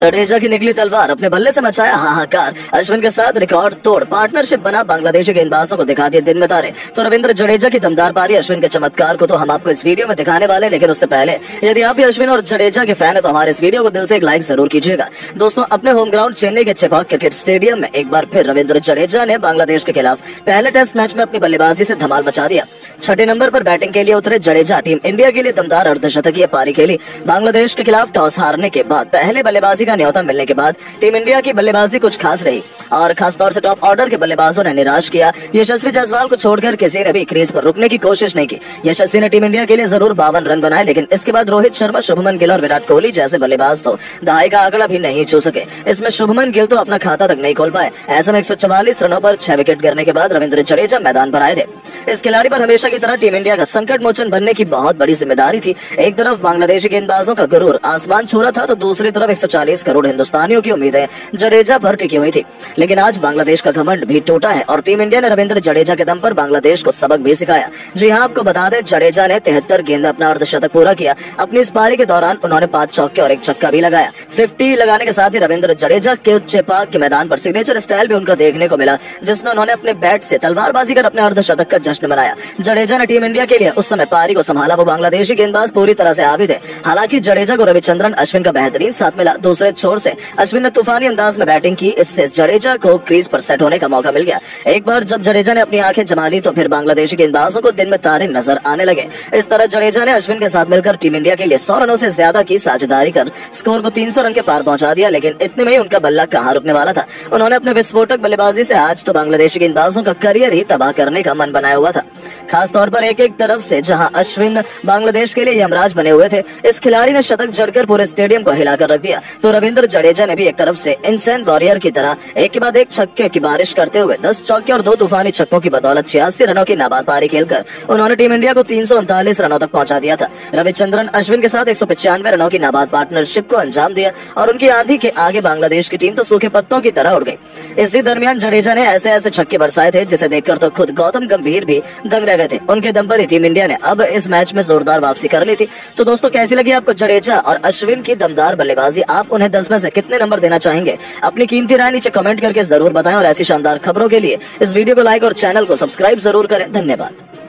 जडेजा की निकली तलवार, अपने बल्ले से मचाया हाहाकार। अश्विन के साथ रिकॉर्ड तोड़ पार्टनरशिप बना, बांग्लादेशी गेंदबाजों को दिखा दिए दिन में तारे। तो रविंद्र जडेजा की दमदार पारी, अश्विन के चमत्कार को तो हम आपको इस वीडियो में दिखाने वाले, लेकिन उससे पहले यदि आप भी अश्विन और जडेजा के फैन है तो हमारे इस वीडियो को दिल से एक लाइक जरूर कीजिएगा। दोस्तों, अपने होम ग्राउंड चेन्नई के चेपॉक क्रिकेट स्टेडियम में एक बार फिर रविंद्र जडेजा ने बांग्लादेश के खिलाफ पहले टेस्ट मैच में अपनी बल्लेबाजी से धमाल मचा दिया। छठे नंबर पर बैटिंग के लिए उतरे जडेजा टीम इंडिया के लिए दमदार अर्धशतकीय पारी खेली। बांग्लादेश के खिलाफ टॉस हारने के बाद पहले बल्लेबाजी का न्योता मिलने के बाद टीम इंडिया की बल्लेबाजी कुछ खास रही और खासतौर से टॉप ऑर्डर के बल्लेबाजों ने निराश किया। यशस्वी जायसवाल को छोड़कर किसी ने भी क्रीज पर रुकने की कोशिश नहीं की। यशस्वी ने टीम इंडिया के लिए जरूर 52 रन बनाए, लेकिन इसके बाद रोहित शर्मा, शुभमन गिल और विराट कोहली जैसे बल्लेबाज तो दहाई का आंकड़ा भी नहीं छू सके। इसमें शुभमन गिल तो अपना खाता तक नहीं खोल पाए। ऐसे में 144 रनों पर 6 विकेट गिरने के बाद रविंद्र जडेजा मैदान पर आए थे। इस खिलाड़ी पर हमेशा की तरह टीम इंडिया का संकट मोचन बनने की बहुत बड़ी जिम्मेदारी थी। एक तरफ बांग्लादेशी गेंदबाजों का गुरूर आसमान छू रहा था तो दूसरी तरफ 140 करोड़ हिंदुस्तानियों की उम्मीदें जडेजा पर टिकी हुई थी। लेकिन आज बांग्लादेश का घमंड भी टूटा है और टीम इंडिया ने रविंद्र जडेजा के दम पर बांग्लादेश को सबक भी सिखाया। जी हां, आपको बता दें, जडेजा ने 73 गेंद अपना अर्धशतक पूरा किया। अपनी इस पारी के दौरान उन्होंने 5 चौके और 1 छक्का भी लगाया। 50 लगाने के साथ ही रविंद्र जडेजा के चेपॉक के मैदान पर सिग्नेचर स्टाइल भी उनका देखने को मिला, जिसमें उन्होंने अपने बैट से तलवारबाजी कर अपने अर्धशतक का जश्न मनाया। जडेजा ने टीम इंडिया के लिए उस समय पारी को संभाला। वो बांग्लादेशी गेंदबाज पूरी तरह से हावी थे। हालांकि जडेजा को रविचंद्रन अश्विन का बेहतरीन साथ मिला। दूसरे छोर से अश्विन ने तूफानी अंदाज में बैटिंग की, इससे जडेजा को क्रीज पर सेट होने का मौका मिल गया। एक बार जब जडेजा ने अपनी आंखें जमा ली तो फिर बांग्लादेशी गेंदबाजों को दिन में तारे नजर आने लगे। इस तरह जडेजा ने अश्विन के साथ मिलकर टीम इंडिया के लिए 100 रनों से ज्यादा की साझेदारी कर स्कोर को 300 रन के पार पहुंचा दिया। लेकिन इतने में ही उनका बल्ला कहां रुकने वाला था। उन्होंने अपने विस्फोटक बल्लेबाजी से आज तो बांग्लादेशी गेंदबाजों का करियर ही तबाह करने का मन बनाया हुआ था। खासतौर पर एक तरफ से जहां अश्विन बांग्लादेश के लिए यमराज बने हुए थे, इस खिलाड़ी ने शतक जड़कर पूरे स्टेडियम को हिलाकर रख दिया। तो रविंद्र जडेजा ने भी एक तरफ से इंसेंट वॉरियर की तरह एक के बाद एक छक्के की बारिश करते हुए 10 चौके और 2 तूफानी छक्कों की बदौलत 86 रनों की नाबाद पारी खेलकर उन्होंने टीम इंडिया को 339 रनों तक पहुंचा दिया था। रविचंद्रन अश्विन के साथ 195 रनों की नाबाद पार्टनरशिप को अंजाम दिया और उनकी आंधी के आगे बांग्लादेश की टीम तो सूखे पत्तों की तरह उड़ गई। इसी दरमियान जडेजा ने ऐसे छक्के बरसाए थे जिसे देखकर तो खुद गौतम गंभीर भी दंग रह गए थे। उनके दम पर ही टीम इंडिया ने अब इस मैच में जोरदार वापसी कर ली थी। तो दोस्तों, कैसी लगी आपको जडेजा और अश्विन की दमदार बल्लेबाजी? आप उन्हें 10 में से कितने नंबर देना चाहेंगे? अपनी कीमती राय नीचे कमेंट करके जरूर बताएं और ऐसी शानदार खबरों के लिए इस वीडियो को लाइक और चैनल को सब्सक्राइब जरूर करें। धन्यवाद।